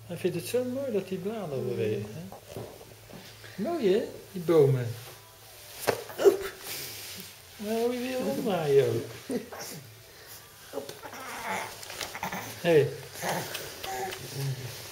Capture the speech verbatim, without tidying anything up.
Hij vindt het zo mooi dat die bladeren bewegen. Hè? Mooi hè, die bomen. Nou, je weer omdraaien ook. Hé. Hey.